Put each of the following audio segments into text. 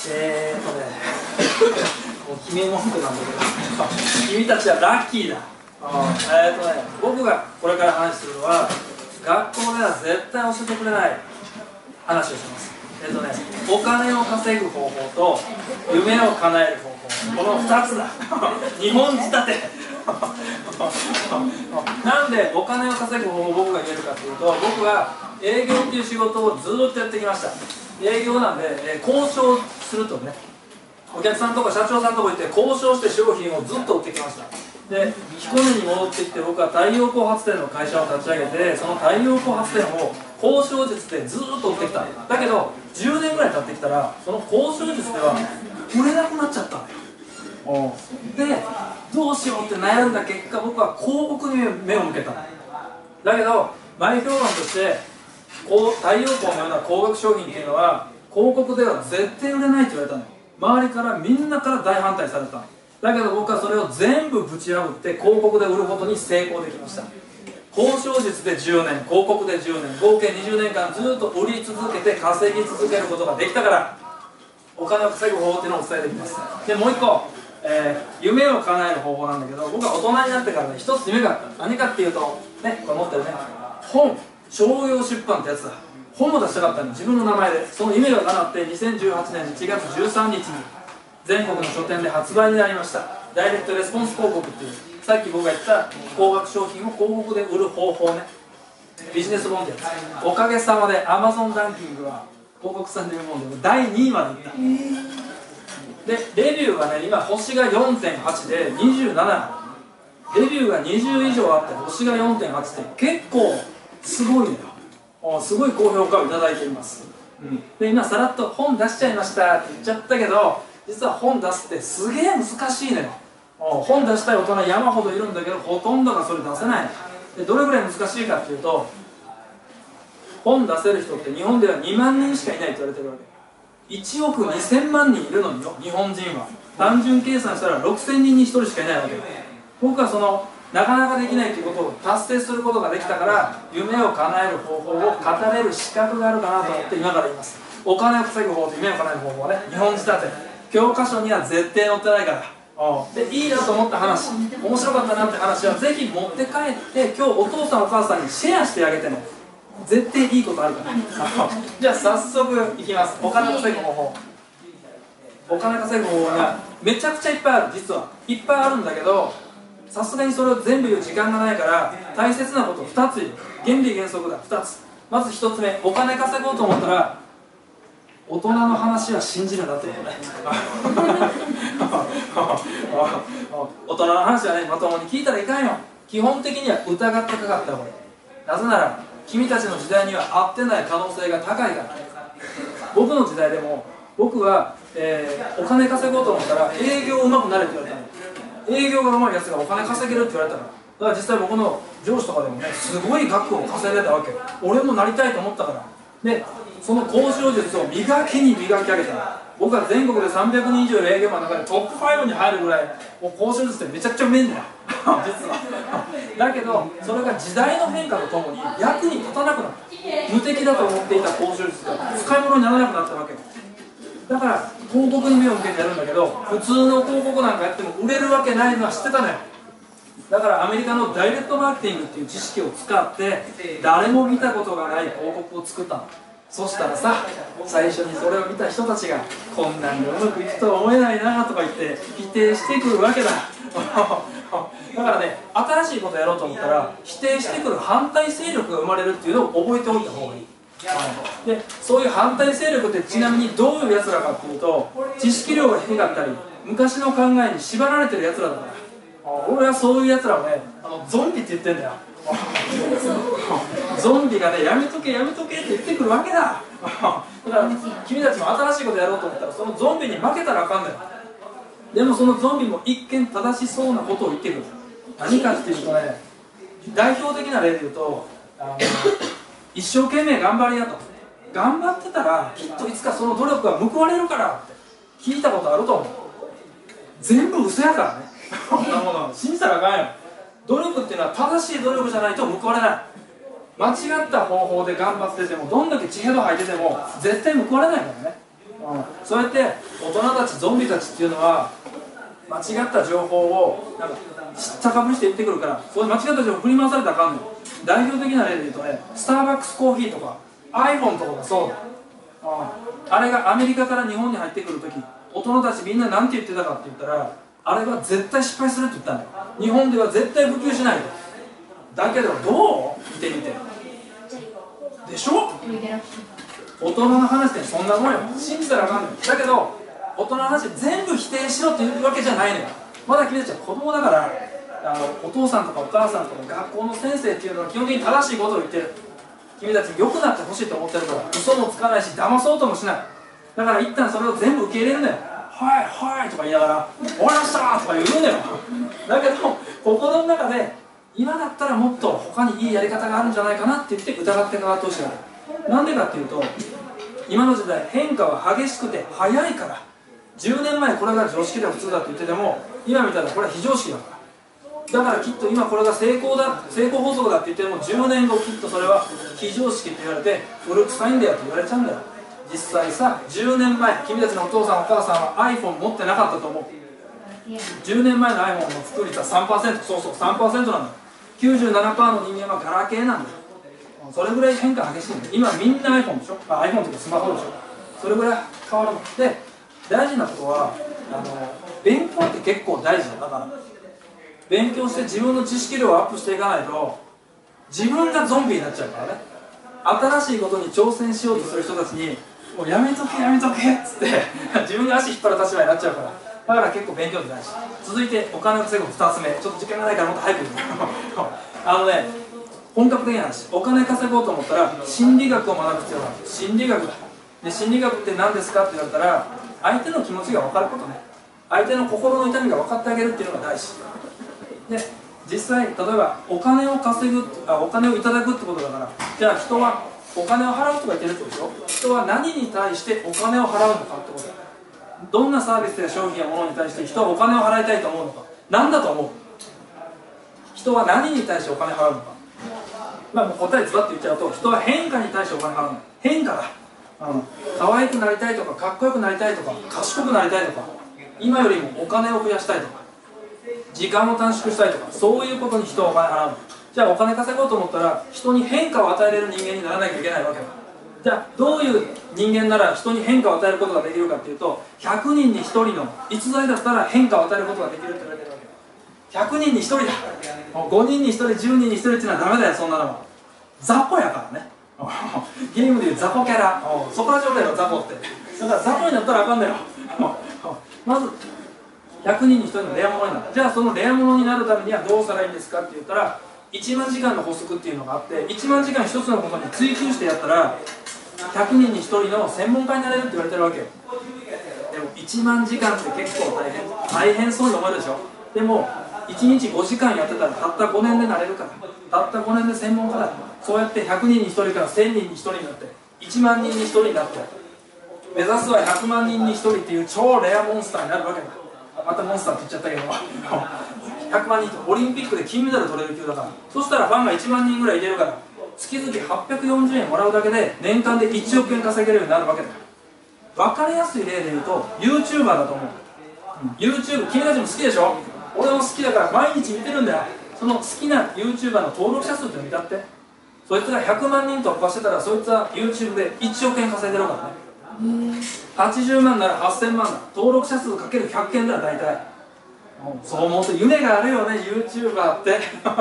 もう決め文句なんだけど君たちはラッキーだ。僕がこれから話するのは学校では絶対教えてくれない話をします。お金を稼ぐ方法と夢を叶える方法、この2つだ日本仕立てなんでお金を稼ぐ方法を僕が言えるかというと、僕は営業っていう仕事をずっとやってきました。営業なんで、交渉するとね、お客さんとか社長さんとか行って交渉して商品をずっと売ってきました。で、彦根に戻ってきて僕は太陽光発電の会社を立ち上げて、その太陽光発電を交渉術でずっと売ってきた。だけど10年ぐらい経ってきたらその交渉術では売れなくなっちゃったんだよ。で、どうしようって悩んだ結果、僕は広告に目を向けた。だけど前評判として太陽光のような高額商品っていうのは広告では絶対売れないって言われたのよ。周りからみんなから大反対されたの。だけど僕はそれを全部ぶち破って広告で売ることに成功できました。交渉術で10年、広告で10年、合計20年間ずっと売り続けて稼ぎ続けることができたから、お金を稼ぐ方法っていうのをお伝えできます。で、もう一個、夢を叶える方法なんだけど、僕は大人になってからね、一つ夢があった。何かっていうとね、これ持ってるね、本、商業出版ってやつだ。本を出したかったの、自分の名前で。その夢が叶って2018年1月13日に全国の書店で発売になりました。ダイレクトレスポンス広告っていう、さっき僕が言った高額商品を広告で売る方法ね、ビジネス本ってやつ。おかげさまで Amazon ランキングは広告30部門で第2位までいった。で、レビューがね、今星が 4.8 で27、レビューが20以上あって星が 4.8 って結構すごいのよ。すごい高評価をいただいています。で、今さらっと本出しちゃいましたって言っちゃったけど、実は本出すってすげえ難しいのよ。本出したい大人山ほどいるんだけど、ほとんどがそれ出せない。で、どれぐらい難しいかっていうと、本出せる人って日本では2万人しかいないと言われてるわけ。1億2000万人いるのによ、日本人は。単純計算したら6000人に1人しかいないわけ。僕はそのなかなかできないということを達成することができたから、夢を叶える方法を語れる資格があるかなと思って今から言います。お金を稼ぐ方法と夢を叶える方法はね、日本仕立て、教科書には絶対載ってないから。で、いいなと思った話、面白かったなって話はぜひ持って帰って今日お父さんお母さんにシェアしてあげてね、絶対いいことあるからじゃあ早速いきます。お金稼ぐ方法。お金稼ぐ方法がめちゃくちゃいっぱいある。実はいっぱいあるんだけど、さすがにそれを全部言う時間がないから大切なこと2つ言う。原理原則だ。2つ。まず1つ目、お金稼ごうと思ったら大人の話は信じるなってことね大人の話はね、まともに聞いたらいかんよ。基本的には疑ってかかった方がいい。なぜなら君たちの時代には合ってない可能性が高いから。僕の時代でも僕は、お金稼ごうと思ったら営業うまくなれって言われたの。営業がうまいやつがお金稼げるって言われたから。だから実際僕の上司とかでもね、すごい額を稼いでたわけ。俺もなりたいと思ったから。で、その交渉術を磨きに磨き上げた。僕は全国で300人以上の営業マンの中でトップ5に入るぐらい、もう交渉術ってめちゃくちゃうめえんだよ実はだけどそれが時代の変化とともに役に立たなくなった。無敵だと思っていた交渉術が使い物にならなくなったわけだから、広告に目を向けてやるんだけど、普通の広告なんかやっても売れるわけないのは知ってたのよ。だからアメリカのダイレクトマーケティングっていう知識を使って誰も見たことがない広告を作ったの。そしたらさ、最初にそれを見た人たちがこんなんでうまくいくとは思えないなとか言って否定してくるわけだだからね、新しいことやろうと思ったら否定してくる反対勢力が生まれるっていうのを覚えておいた方がいい。で、そういう反対勢力ってちなみにどういうやつらかっていうと、知識量が低かったり昔の考えに縛られてるやつらだから。俺はそういうやつらをね、ゾンビって言ってんだよゾンビがね、やめとけやめとけって言ってくるわけだだから君たちも新しいことやろうと思ったらそのゾンビに負けたらあかんだよ。でもそのゾンビも一見正しそうなことを言ってくる。何かっていうとね、代表的な例で言うと、一生懸命頑張りやと、頑張ってたらきっといつかその努力が報われるからって聞いたことあると思う。全部嘘やからねそんなもの信じたらあかんよ。努力っていうのは正しい努力じゃないと報われない。間違った方法で頑張っててもどんだけ血ヘド吐いてても絶対報われないからね。 そうやって大人たちゾンビたちっていうのは間違った情報をなんか知ったかぶりして言ってくるから、そういう間違った情報振り回されたらあかんのよ。代表的な例で言うとね、スターバックスコーヒーとか iPhone とかがそうだ。あれがアメリカから日本に入ってくるとき、大人たちみんな何て言ってたかって言ったら、あれは絶対失敗するって言ったんだよ。日本では絶対普及しないと。だけどどう見てみてでしょ。大人の話ってそんなもんよ。信じたらあかんのよ。だけど大人の話全部否定しろっていうわけじゃないのよ。まだ君たちは子供だから、お父さんとかお母さんとか学校の先生っていうのは基本的に正しいことを言ってる。君たち良くなってほしいと思ってるから、嘘もつかないし騙そうともしない。だから一旦それを全部受け入れるのよ。はいはいとか言いながら終わりましたとか言うのよ。だけど心の中で今だったらもっと他にいいやり方があるんじゃないかなって言って疑って変わってほしいわけ。なんでかっていうと、今の時代変化は激しくて早いから。10年前これが常識で普通だって言ってても、今見たらこれは非常識だから。だからきっと今これが成功法則だって言っても10年後きっとそれは非常識って言われて古臭いんだよって言われちゃうんだよ。実際さ、10年前君たちのお父さんお母さんは iPhone 持ってなかったと思う。10年前の iPhone の普及率は 3%、 そうそう 3% なんだよ。97% の人間はガラケーなんだよ。それぐらい変化激しいんだよ。今みんな iPhone でしょ。iPhone というかスマホでしょ。それぐらい変わるので、大事なことは勉強って結構大事だから、勉強して自分の知識量をアップしていかないと自分がゾンビになっちゃうからね。新しいことに挑戦しようとする人たちにもうやめとけやめとけっつって自分が足引っ張る立場になっちゃうから、だから結構勉強って大事。続いてお金を稼ぐ2つ目、ちょっと時間がないからもっと早く言う本格的な話、お金稼ごうと思ったら心理学を学ぶ必要がある。心理学だ。で心理学って何ですかって言われたら、相手の気持ちが分かることね。相手の心の痛みが分かってあげるっていうのが大事で、実際例えばお金を稼ぐ、お金をいただくってことだから、じゃあ人はお金を払うとか言ってるってことでしょ。人は何に対してお金を払うのかってことだ。どんなサービスや商品や物に対して人はお金を払いたいと思うのか。何だと思う？人は何に対してお金を払うのか。もう答えズバッと言っちゃうと、人は変化に対してお金を払うの。変化だ。可愛くなりたいとかかっこよくなりたいとか賢くなりたいとか、今よりもお金を増やしたいとか時間を短縮したいとか、そういうことに人はお金払うの。じゃあお金稼ごうと思ったら人に変化を与えれる人間にならなきゃいけないわけだ。じゃあどういう人間なら人に変化を与えることができるかっていうと、100人に1人の逸材だったら変化を与えることができるって言われてるわけだ。100人に1人だ。5人に1人、10人に1人っていうのはダメだよ。そんなのは雑魚やからね。ゲームでいう雑魚キャラ、そこら状態の雑魚って。だから雑魚になったらあかんだよ。まず100人に1人のレアものになる。じゃあそのレアものになるためにはどうしたらいいんですかって言ったら、1万時間の法則っていうのがあって、1万時間一つのことに追求してやったら100人に1人の専門家になれるって言われてるわけよ。でも1万時間って結構大変そうに思えるでしょ。でも1日5時間やってたらたった5年でなれるから。たった5年で専門家だ。そうやって100人に1人から1000人に1人になって1万人に1人になって、目指すは100万人に1人っていう超レアモンスターになるわけだ。またモンスターって言っちゃったけど100万人とオリンピックで金メダル取れる級だから。そしたらファンが1万人ぐらい入れるから、月々840円もらうだけで年間で1億円稼げるようになるわけだ。分かりやすい例で言うと YouTuber だと思う。YouTube 君たちも好きでしょ。俺も好きだから毎日見てるんだよ。その好きな YouTuber の登録者数って見たって、そいつが100万人突破してたらそいつは YouTube で1億円稼いでるからね。80万なら8000万だ。登録者数かける100件だ。大体そう思うと夢があるよね YouTuber ってで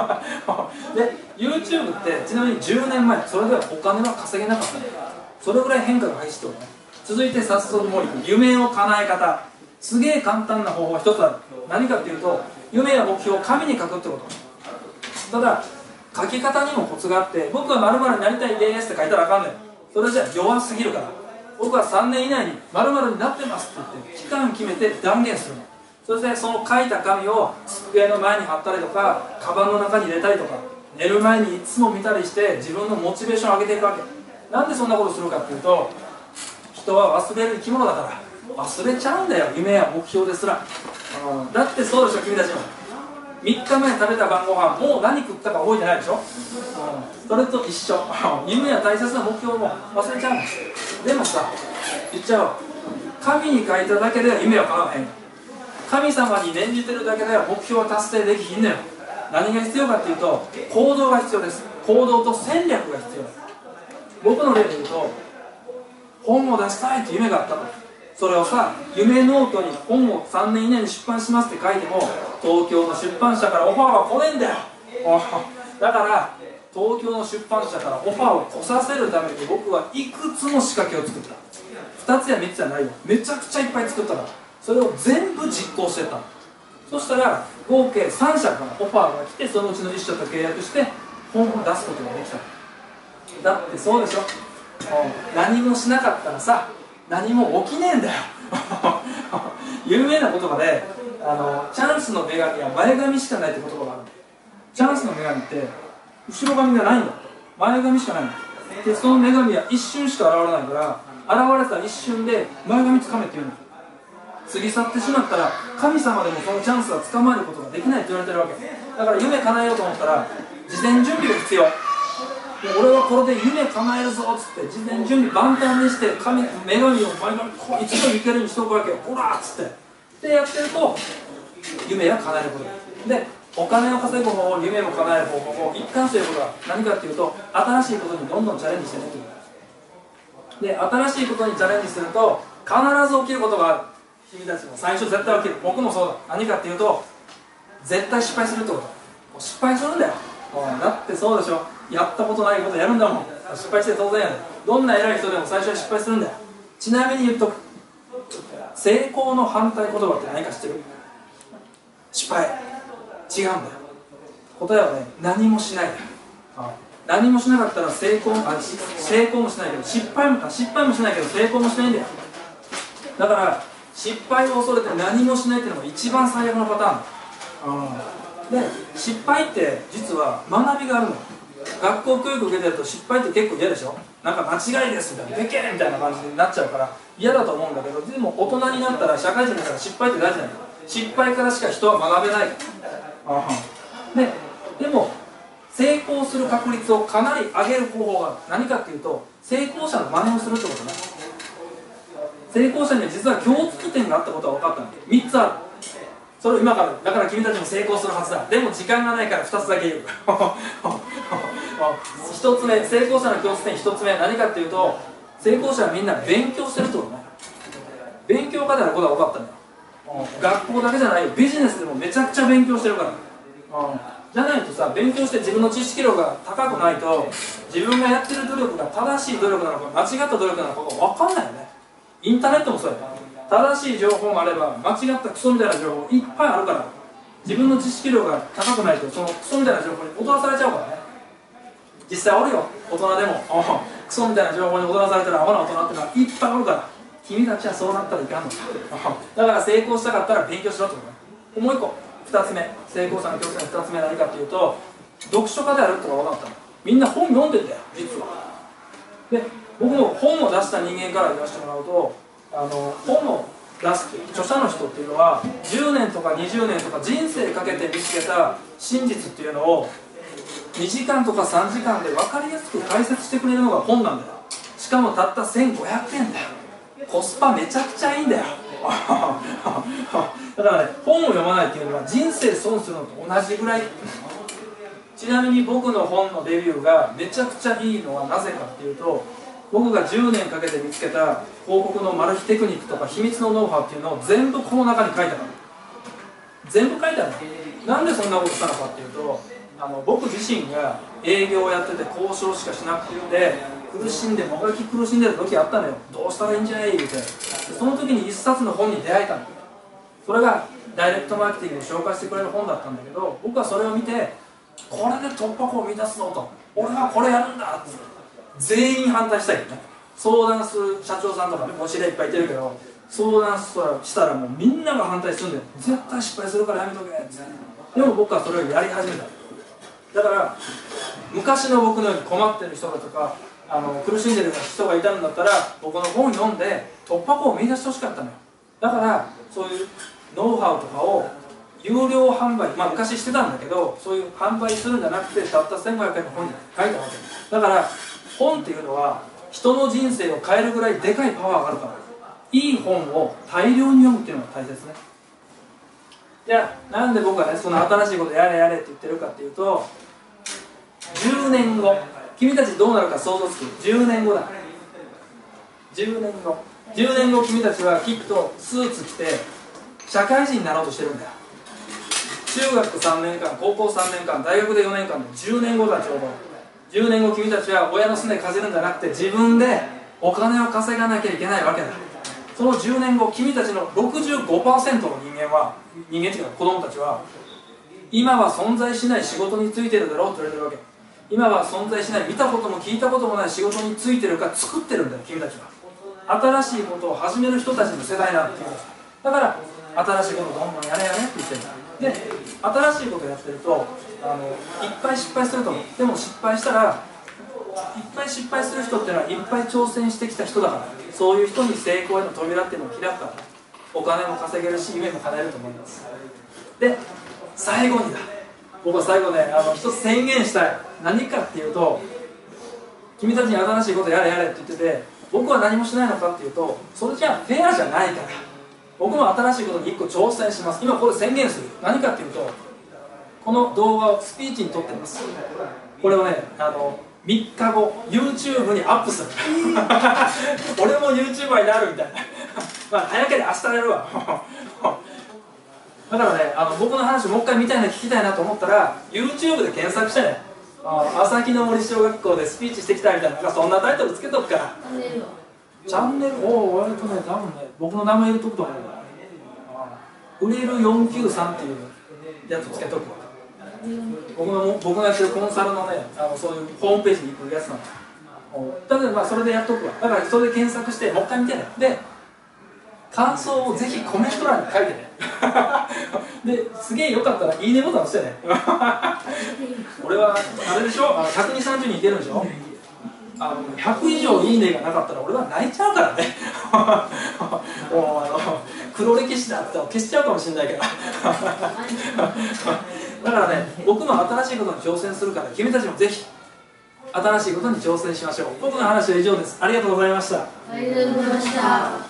YouTube ってちなみに10年前それではお金は稼げなかった。それぐらい変化が激しいってことね。続いて早速もう一個、夢を叶え方。すげえ簡単な方法が一つある。何かっていうと、夢や目標を紙に書くってこと。ただ書き方にもコツがあって、僕は〇〇になりたいですって書いたらあかんねん。それじゃ弱すぎるから、僕は3年以内に〇〇になってますって言って期間決めて断言するの。そしてその書いた紙を机の前に貼ったりとか、カバンの中に入れたりとか、寝る前にいつも見たりして自分のモチベーションを上げていくわけ。なんでそんなことするかっていうと、人は忘れる生き物だから忘れちゃうんだよ、夢や目標ですら。だってそうでしょ、君たちも3日前食べた晩ご飯もう何食ったか覚えてないでしょ。それと一緒夢や大切な目標も忘れちゃうんです。でもさ、言っちゃおう、 神に書いただけでは夢は叶わへん。神様に念じてるだけでは目標は達成できひんのよ。何が必要かっていうと、行動が必要です。行動と戦略が必要です。僕の例で言うと、本を出したいって夢があったと。それをさ、夢ノートに本を3年以内に出版しますって書いても、東京の出版社からオファーが来ねえんだよ。だから東京の出版社からオファーを来させるために僕はいくつも仕掛けを作った。2つや3つじゃないよ、めちゃくちゃいっぱい作ったから、それを全部実行してた。そしたら合計3社からオファーが来て、そのうちの1社と契約して本を出すことができた。だってそうでしょ、何もしなかったらさ、何も起きねえんだよ有名な言葉でチャンスの女神は前髪しかないって言葉がある。チャンスの女神って後ろ髪がないんだ、前髪しかないんだ。でその女神は一瞬しか現れないから、現れた一瞬で前髪つかめって言うの。過ぎ去ってしまったら神様でもそのチャンスは捕まえることができないって言われてるわけだから、夢叶えようと思ったら事前準備が必要。俺はこれで夢叶えるぞっつって事前準備万端にして女神を前髪一度いけるようにしておくわけよ。ほらっつってでやってると夢は叶えることで、お金を稼ぐ方法、夢も叶える方法を一貫していることは何かっていうと、新しいことにどんどんチャレンジしていくということで、新しいことにチャレンジすると必ず起きることがある。君たちも最初絶対起きる。僕もそうだ。何かっていうと絶対失敗するってこと。失敗するんだよ。だってそうでしょ、やったことないことやるんだもん。失敗して当然やで。どんな偉い人でも最初は失敗するんだよ。ちなみに言っとく、成功の反対言葉って何か知ってる？失敗。違うんだよ。答えはね、何もしないだよ。何もしなかったら成功もしないけど失敗もしないけど成功もしないんだよ。だから失敗を恐れて何もしないっていうのが一番最悪のパターンで、失敗って実は学びがあるの。学校教育受けてると失敗って結構嫌でしょ。なんか間違いですみたいな、でけえみたいな感じになっちゃうから嫌だと思うんだけど、でも大人になったら社会人だから失敗って大事なんだよ。失敗からしか人は学べないでも成功する確率をかなり上げる方法がある。何かっていうと、成功者の真似をするってことね。成功者には実は共通点があったことが分かったの。3つある。それを今から、だから君たちも成功するはずだ。でも時間がないから2つだけ言う1つ目、成功者の共通点1つ目、何かっていうと、成功者はみんな勉強してるってことね。勉強家であることが分かったんだよ。学校だけじゃないよ、ビジネスでもめちゃくちゃ勉強してるから。じゃないとさ、勉強して自分の知識量が高くないと、自分がやってる努力が正しい努力なのか間違った努力なのかが分かんないよね。インターネットもそうや。正しい情報があれば間違ったクソみたいな情報いっぱいあるから、自分の知識量が高くないとそのクソみたいな情報に踊らされちゃうからね。実際おるよ、大人でもクソみたいな情報に踊らされてるアホな大人ってのはいっぱいおるから、君たちはそうなったらいかんのだから成功したかったら勉強しろってことね。もう一個、2つ目、成功者の共通点2つ目は何かっていうと、読書家であるってのが分かったの。みんな本読んでんだよ実は。で僕も本を出した人間から言わせてもらうと、本を出す著者の人っていうのは10年とか20年とか人生かけて見つけた真実っていうのを2時間とか3時間で分かりやすく解説してくれるのが本なんだよ。しかもたった1500円だよ。コスパめちゃくちゃいいんだよだからね、本を読まないっていうのは人生損するのと同じぐらい。ちなみに僕の本のレビューがめちゃくちゃいいのはなぜかっていうと、僕が10年かけて見つけた広告のマル秘テクニックとか秘密のノウハウっていうのを全部この中に書いてある。全部書いてある。なんでそんなことしたのかっていうと、僕自身が営業をやってて交渉しかしなくて苦しんでもがき苦しんでる時あったのよ。どうしたらいいんじゃいって。その時に一冊の本に出会えたの。それがダイレクトマーケティングを紹介してくれる本だったんだけど、僕はそれを見て、これで突破口を見出すぞと、俺はこれやるんだって全員反対したいよね。相談する社長さんとかね、お知り合いいっぱいいてるけど、相談したらもうみんなが反対するんだよ。絶対失敗するからやめとけって。でも僕はそれをやり始めた。だから昔の僕のように困ってる人だとか苦しんでる人がいたんだったら、僕の本を読んで突破口を見出してほしかったのよ。だからそういうノウハウとかを有料販売、昔してたんだけど、そういう販売するんじゃなくてたった1500円の本に書いたわけだから、本っていうのは人の人生を変えるぐらいでかいパワーがあるから、 いい本を大量に読むっていうのが大切ね。じゃあなんで僕はねその新しいことやれやれって言ってるかっていうと、10年後君たちどうなるか想像つく。10年後だ。10年後君たちはきっとスーツ着て社会人になろうとしてるんだよ。中学3年間、高校3年間、大学で4年間で10年後だ。ちょうど10年後君たちは親のすねかじるんじゃなくて自分でお金を稼がなきゃいけないわけだ。その10年後君たちの 65% の人間っていうか子供たちは今は存在しない仕事についてるだろうと言われてるわけ。今は存在しない、見たことも聞いたこともない仕事についてるか作ってるんだよ君たちは。新しいことを始める人たちの世代なんだ。だから新しいことどんどんやれやれって言ってるんだ。で新しいことやってるといっぱい失敗すると思う。でも失敗したらいっぱい失敗する人っていうのはいっぱい挑戦してきた人だから、そういう人に成功への扉っていうのを開くから、お金も稼げるし夢も叶えると思います。で最後にだ、僕は最後ね一つ宣言したい。何かっていうと、君たちに新しいことやれやれって言ってて僕は何もしないのかっていうと、それじゃフェアじゃないから。僕も新しいことに1個挑戦します。今これ宣言する。何かっていうと、この動画をスピーチに撮ってます。これをね3日後 YouTube にアップする俺も YouTuber になるみたいなまあ早ければ明日やるわだからね僕の話もう一回見たいな聞きたいなと思ったら YouTube で検索してね、朝日の森小学校でスピーチしてきたみたいな、そんなタイトルつけとくから。チャンネルを割とね多分ね僕の名前入れとくと思う。売れる493っていうやつつけとく。僕がやってるコンサルのねそういうホームページに行くやつなんだ。だからまあそれでやっとくわ。だからそれで検索してもう一回見てね。で感想をぜひコメント欄に書いてねですげえよかったらいいねボタン押してね俺はあれでしょ、120、30人いてるんでしょ。100以上いいねがなかったら俺は泣いちゃうからねもう黒歴史だって消しちゃうかもしれないけどだからね僕も新しいことに挑戦するから、君たちもぜひ新しいことに挑戦しましょう。僕の話は以上です。ありがとうございました。 ありがとうございました。